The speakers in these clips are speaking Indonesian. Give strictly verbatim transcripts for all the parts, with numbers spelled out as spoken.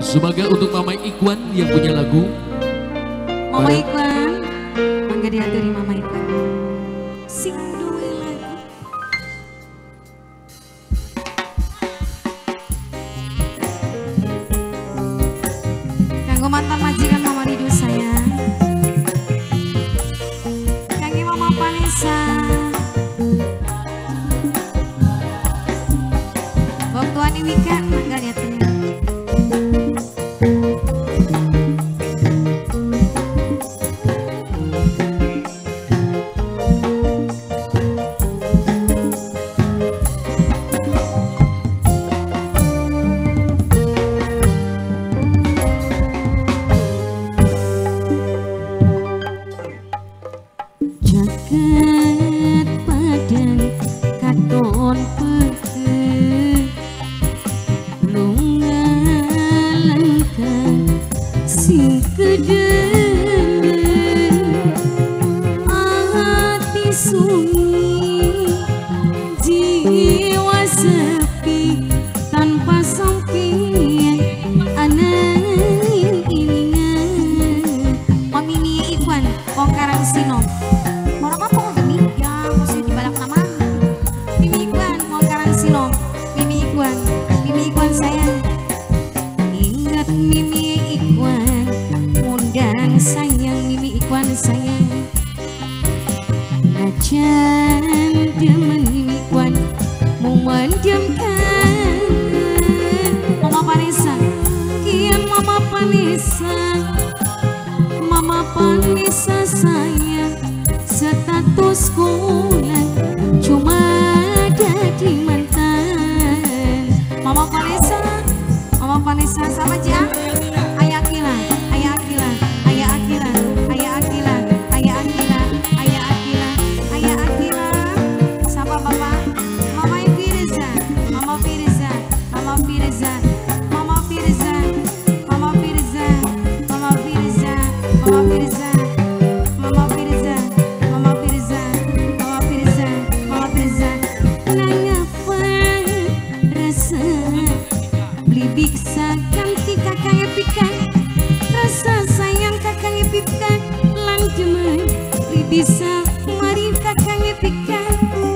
Sebagai untuk Mama Ikwan yang punya lagu. Mama Ikwan, mangga diaturi Mama Ikwan. Sing duwe lagu. Kanggo mantan majikan Mama Ridu sayang. Kangge Mama Vanessa. Bok tuan Iwika, mangga diaturi. Jagat padang katon peke lunga langkah sing kedele ati sunyi jiwa sepi tanpa sampian aneh iningan Mamini Ikwan Wong Karang Sinom. Orang apa kok gini? Ya, mesti dibalak nama. Mimi Ikwan, mau Karang Sinom. Mimi Ikwan, Mimi Ikwan sayang. Ingat Mimi Ikwan, undang sayang Mimi Ikwan sayang. Najan demen Mimi Ikwan, mau mendiamkan. Mama Vanessa, kian Mama Vanessa, Mama Vanessa sayang. Status sekolah cuma jadi mantan. Mama Vanessa, Mama Vanessa sama Jia. Ayah Akila, Ayah Akila, Ayah Akila, Ayah Akila, Ayah Akila, Ayah Akila, Ayah Akila. Sama Bapak, Mama Firza, Mama Firza, Mama Firza, Mama Firza, Mama Firza, Mama Firza, Mama Firza. Bisa ganti kakang epikan rasa sayang kakang epikan lang jemen bisa mari kakang epikan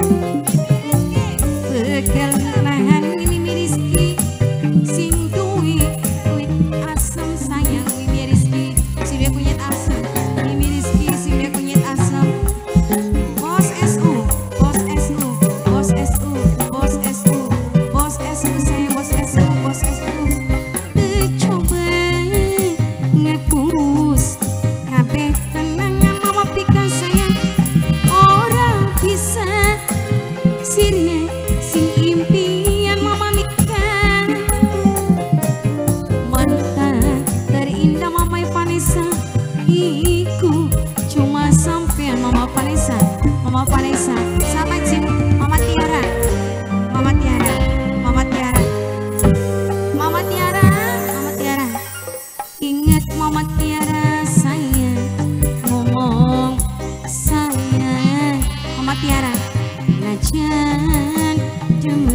begal nahan ini miriski sing duwe duit asam sayang ini miriski si dia kunyit asam ini miriski si dia kunyit asam bos S U bos S U bos S U bos S U bos S U sayang bos S U bos S U sirine sing impian Mama nikah mantan terindah Mama Vanessa iku cuma sampean Mama Vanessa Mama Vanessa sama Jin Mama Tiara Mama Tiara Mama Tiara Mama Tiara Mama Tiara ingat Mama Tiara sayang ngomong sayang Mama Tiara najan